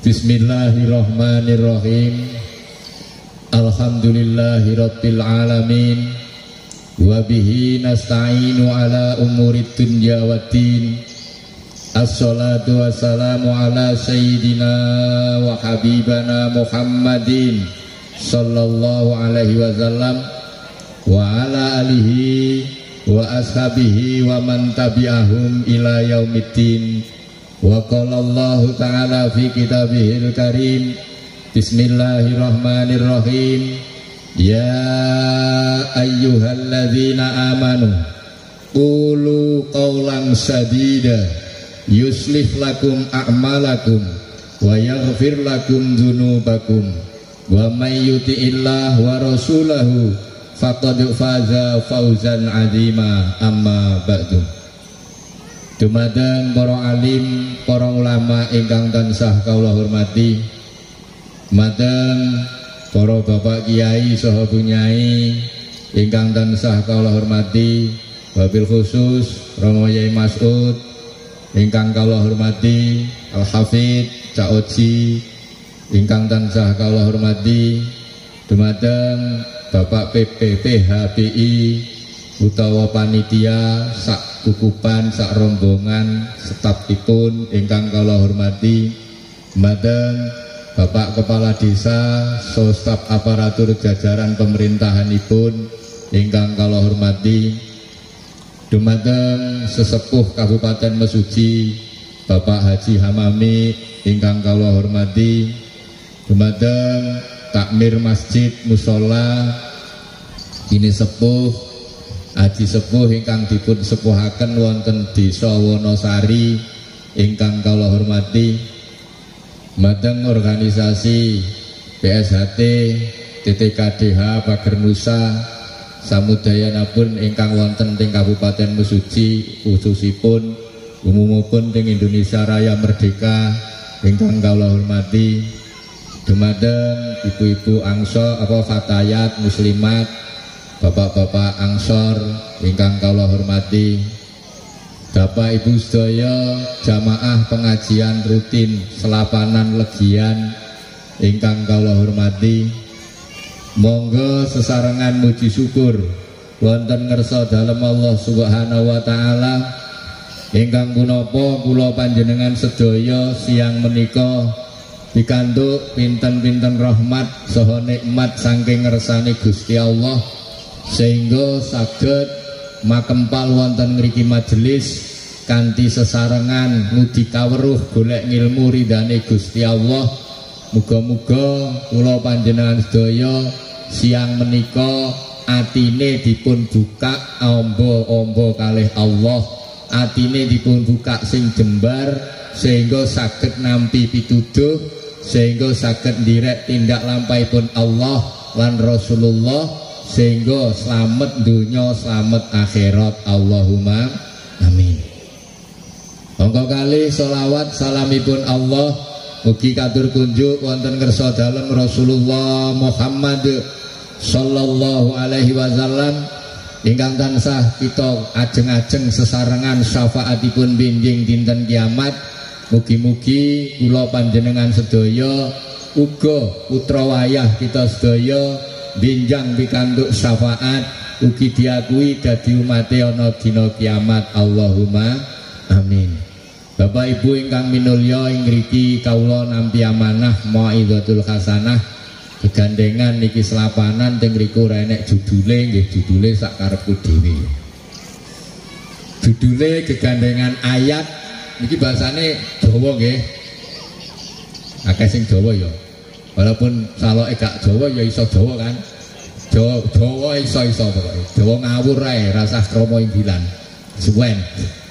Bismillahirrahmanirrahim. Alhamdulillahirabbil alamin. Wa bihi nasta'inu ala umurid dunya waddin. Assalatu wassalamu ala sayyidina wa habibana Muhammadin sallallahu alaihi wasallam wa ala alihi wa ashabihi wa man tabi'ahum ila yaumiddin. Wa qala Allah ta'ala fi kitabihil karim. Bismillahirrahmanirrahim. Ya ayyuhalladzina amanu qulu qawlan sadida yuslih lakum a'malakum wa yaghfir lakum dzunubakum wa may yuti'illah wa rasulahu faqad faza fawzan 'azima. Amma ba'du. Dumateng para alim, para ulama ingkang tansah kawula hormati, dumateng para bapak kiai saha bunyai ingkang tansah kawula hormati, wabil khusus Romo Yai Mas'ud ingkang kawula hormati, Al Hafidz Cak Oji ingkang tansah kawula hormati, dumateng Bapak PP PHBI utawa panitia sak kukupan sak rombongan stafipun ingkang kawula hormati, dumateng Bapak Kepala Desa so staf aparatur jajaran pemerintahanipun ingkang kawula hormati, dumateng sesepuh Kabupaten Mesuji Bapak Haji Hamami ingkang kawula hormati, dumateng takmir masjid mushola ini sepuh Haji sepuh ingkang dipun sepuhaken wonten Desa Wonosari ingkang kawula hormati, dumateng organisasi PSHT TTKDH Pager Nusa samudayanipun ingkang wonten ing Kabupaten Mesuji khususipun umumipun ing Indonesia Raya Merdeka ingkang kawula hormati, dumateng ibu-ibu Ansor fatayat muslimat, bapak-bapak Ansor ingkang kawula hormati, Bapak Ibu sedaya jamaah pengajian rutin Selapanan Legian ingkang kawula hormati, monggo sesarengan muji syukur wonten ngersa dalem Allah Subhanahu wa taala ingkang punapa kula panjenengan sedaya siang menika pikantuk pinten-pinten rahmat saha nikmat saking ngersane Gusti Allah sehingga saged makempal wonten ngriki majelis kanthi sesarengan ngudi kaweruh golek ngilmu ridane Gusti Allah. Muga-muga kula panjenengan sedaya siang menika atine dipun buka amba-amba kalih Allah, atine dipun buka sing jembar sehingga saged nampi pituduh, sehingga saged ndirek tindak lampahipun Allah lan Rasulullah sehingga selamat dunia selamat akhirat. Allahumma amin. Monggo kalih sholawat salamipun Allah mugi katur kunjuk wonten ngersa dalem Rasulullah Muhammad sallallahu alaihi wasallam ingkang tansah kita ajeng-ajeng sesarengan syafaatipun benjing dinten kiamat. Mugi-mugi kula panjenengan sedaya uga putra wayah kita sedaya benjang pikantuk syafaat ugi diakui dadi umate ana dina kiamat. Allahumma amin. Bapak Ibu ingkang minulya ing mriki kawula nampi amanah mau'izatul hasanah gegandengan niki Selapanan teng mriku ora enek judule, nggih judule sak karepku dhewe. Judule gegandengan ayat niki bahasane Jawa nggih. Akeh sing Jawa ya. Walaupun saloke gak Jawa ya iso Jawa kan. Jawa iso-iso pokoke. Jawa ngawur ae rasah krama inggilan. Suwen.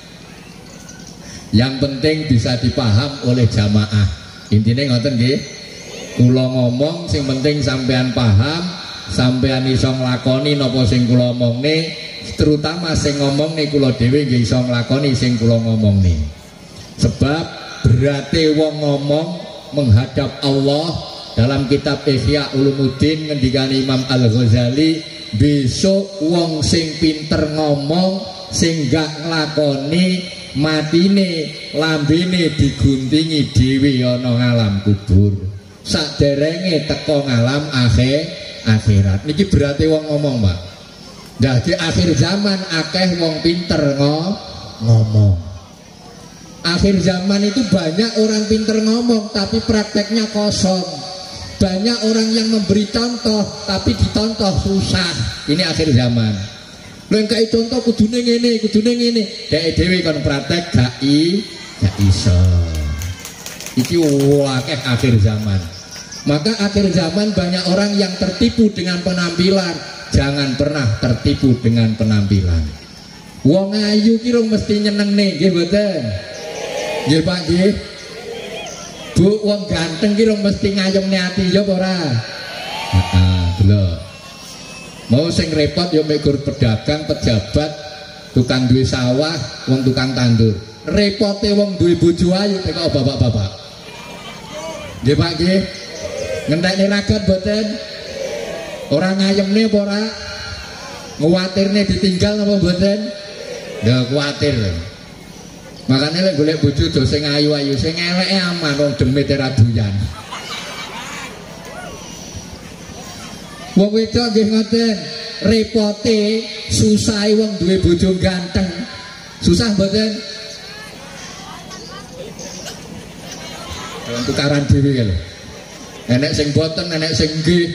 Yang penting bisa dipaham oleh jamaah. Intine ngoten nggih. Kula ngomong sing penting sampean paham, sampean iso nglakoni napa sing kula omongne, terutama sing ngomongne kula dhewe nggih iso nglakoni sing kula ngomongne. Sebab berate wong ngomong menghadap Allah. Dalam kitab Ihya Ulumuddin ngendikan Imam Al-Ghazali, besok wong sing pinter ngomong sing gak nglakoni matine lambene diguntingi dhewe ana ngalam kubur saderenge teko ngalam akhirat. Niki berarti wong ngomong, Pak. Jadi akhir zaman akeh wong pinter ngomong. Akhir zaman itu banyak orang pinter ngomong tapi prakteknya kosong. Banyak orang yang memberi contoh tapi ditonton susah. Ini akhir zaman. Lho engke contoh kudune ngene, dhek dhewe kon praktek gak iso. Iki akeh akhir zaman. Maka akhir zaman banyak orang yang tertipu dengan penampilan. Jangan pernah tertipu dengan penampilan. Wong ayu ki mesti nyenengne, nggih mboten? Nggih Pak nggih. Bu, wong ganteng ki mesti ngayomne ati ya apa ora? Heeh, delok. Mau sing repot ya mek pedagang, pejabat, tukang duwe sawah, wong tukang tandur. Repote wong duwe bojo ayu kok bapak-bapak. Nggih Pak nggih. Ngentekne ragat mboten? Ora ngayemne apa ora? Nguwatirne ditinggal apa mboten? Ya kuwatir. Makane lek golek bojo do sing ayu-ayu, sing eleke aman wong demit ora doyan. Wong wedok nggih ngoten, repote susahe wong duwe bojo ganteng. Susah mboten? Wong tukaran dhewe lho. Enek sing boten, enek sing nggih.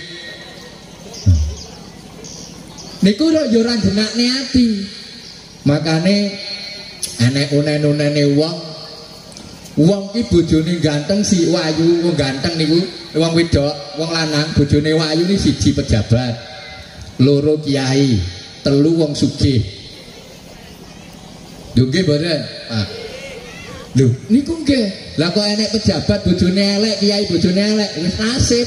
Niku yo ora jenakne ati. Makane enek unen-unene wong ki bojone ganteng si wayu, wong ganteng niku wong wedok, wong lanang bojone wayu ni siji pejabat, loro kiai, telu wong sugih. Lho nggih mboten, Pak. Lho niku nggih. Lah kok enek pejabat bojone elek, kiai bojone elek, wis nasib.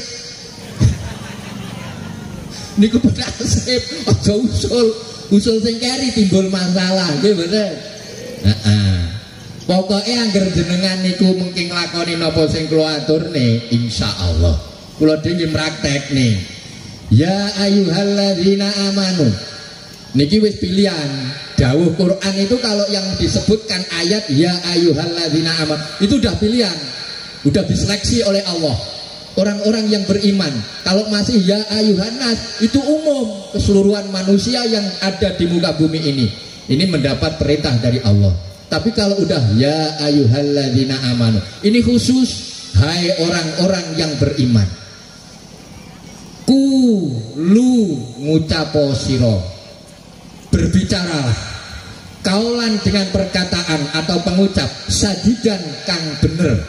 Niku nasib, aja usul sing keri timbul masalah, nggih mboten? Heeh. Pokoke angger jenengan niku mungkin nglakoni napa sing kula aturne, insyaallah kula dhewe praktekne. Ya ayyuhalladzina amanu. Niki wis pilihan. Dawuh Quran itu kalau yang disebutkan ayat ya ayyuhalladzina amanu itu udah pilihan. Udah diseleksi oleh Allah. Orang-orang yang beriman. Kalau masih ya ayyuhannas itu umum keseluruhan manusia yang ada di muka bumi ini. Ini mendapat perintah dari Allah. Tapi kalau udah ya ayyuhalladzina amanu, ini khusus hai orang-orang yang beriman. Lu ngucapo siro, berbicaralah kaulan dengan perkataan atau pengucap sadidan kang bener.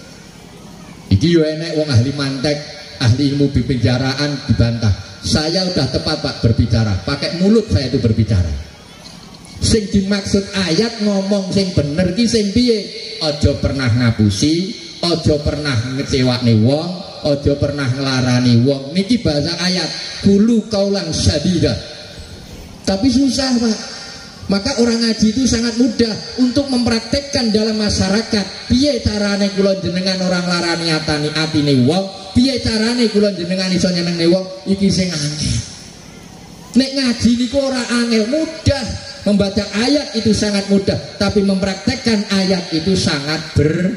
Iki yo enek wong ahli mantek, ahli ilmu pembicaraan dibantah. Saya udah tepat Pak berbicara, pakai mulut saya itu berbicara. Sing dimaksud ayat ngomong sing bener ki sing piye? Aja pernah ngapusi, aja pernah ngecewakne wong, aja pernah nglarani wong. Niki bahasa ayat. Kulu kaulang sadida. Tapi susah, Pak. Maka orang ngaji itu sangat mudah untuk mempraktekkan dalam masyarakat. Piye carane kula jenengan orang larani atine wong, piye carane kula jenengan iso nyenengne wong, iki sing angel. Nek ngaji niku ora angel, mudah. Membaca ayat itu sangat mudah, tapi mempraktekkan ayat itu sangat berat.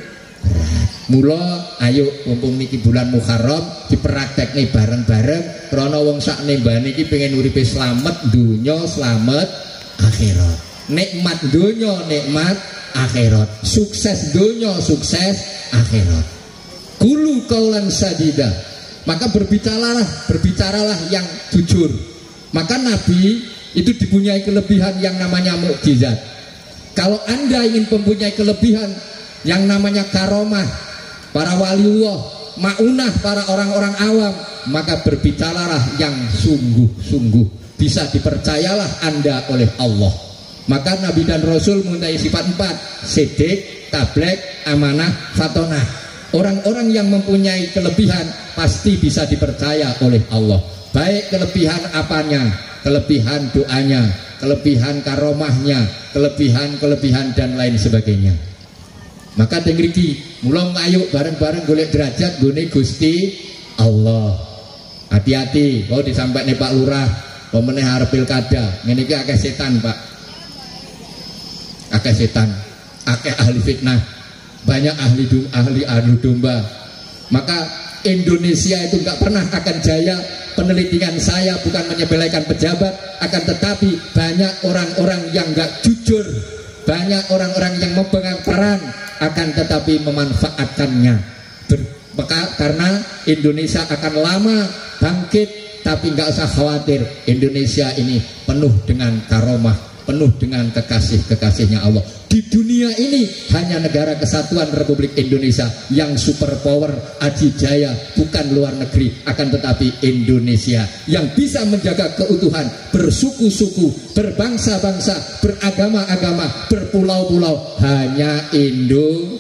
Mula ayo mumpung niki bulan Muharram dipraktekne bareng-bareng krana wong sak nembane iki pengen uripe slamet dunya, slamet akhirat. Nikmat dunya, nikmat akhirat. Sukses dunya, sukses akhirat. Kulu kaulan sadida. Maka berbicaralah yang jujur. Maka Nabi itu dipunyai kelebihan yang namanya mukjizat. Kalau Anda ingin mempunyai kelebihan yang namanya karomah, para waliullah, maunah para orang-orang awam, maka berbicaralah yang sungguh-sungguh. Bisa dipercayalah Anda oleh Allah. Maka Nabi dan Rasul mempunyai sifat 4: sidik, tablek, amanah, fatonah. Orang-orang yang mempunyai kelebihan pasti bisa dipercaya oleh Allah. Baik kelebihan apanya, kelebihan doanya, kelebihan karomahnya, kelebihan dan lain sebagainya. Maka teng mriki mula ayo bareng-bareng golek derajat nggone Gusti Allah. Hati-hati, kalau disampaikan Pak Lurah, pemenang harap pilkada, ngene iki akeh setan Pak, akeh setan. akeh ahli fitnah, banyak ahli adu domba. Maka Indonesia itu nggak pernah akan jaya. Penelitian saya bukan menyepelekan pejabat, akan tetapi banyak orang-orang yang nggak jujur, banyak orang-orang yang memegang peran, akan tetapi memanfaatkannya. Maka karena Indonesia akan lama bangkit, tapi nggak usah khawatir, Indonesia ini penuh dengan karomah, penuh dengan kekasih-kekasihnya Allah. Di dunia ini hanya negara kesatuan Republik Indonesia yang superpower adijaya, bukan luar negeri, akan tetapi Indonesia yang bisa menjaga keutuhan, bersuku-suku, berbangsa-bangsa, beragama-agama, berpulau-pulau, hanya Indo.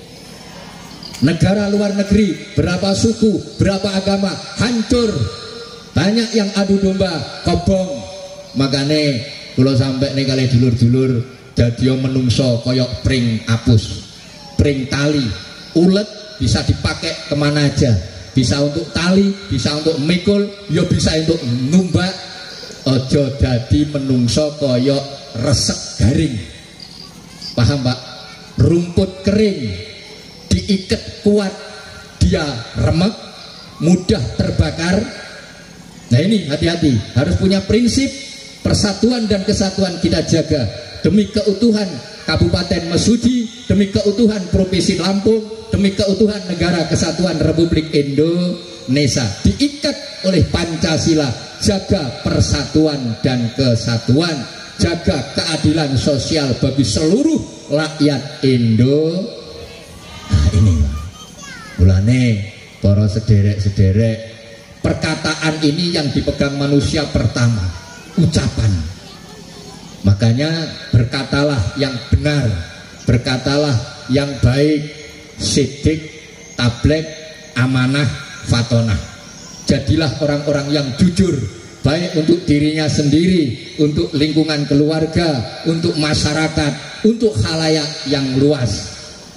Negara luar negeri, berapa suku, berapa agama, hancur. Banyak yang adu domba, kobong. Makanya kalau sampai nih kali dulur-dulur jadi menungso koyok pring apus, pring tali, ulet bisa dipakai kemana aja, bisa untuk tali, bisa untuk mikul, ya bisa untuk numbak. Ojo jadi menungso koyok resek garing, paham Pak? Rumput kering diikat kuat, dia remek, mudah terbakar. Nah ini hati-hati, harus punya prinsip. Persatuan dan kesatuan kita jaga demi keutuhan Kabupaten Mesuji, demi keutuhan Provinsi Lampung, demi keutuhan Negara Kesatuan Republik Indonesia. Diikat oleh Pancasila, jaga persatuan dan kesatuan, jaga keadilan sosial bagi seluruh rakyat Indo. Nah ini mulane para sederek-sederek, perkataan ini yang dipegang manusia pertama, ucapan. Makanya berkatalah yang benar, berkatalah yang baik, sidik, tablek, amanah, fatonah. Jadilah orang-orang yang jujur, baik untuk dirinya sendiri, untuk lingkungan keluarga, untuk masyarakat, untuk khalayak yang luas.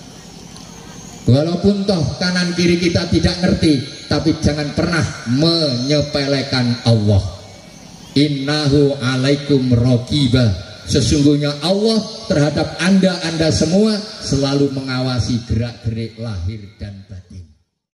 Walaupun toh kanan kiri kita tidak ngerti, tapi jangan pernah menyepelekan Allah. Innahu alaikum roqiba. Sesungguhnya Allah terhadap anda semua selalu mengawasi gerak-gerik lahir dan batin.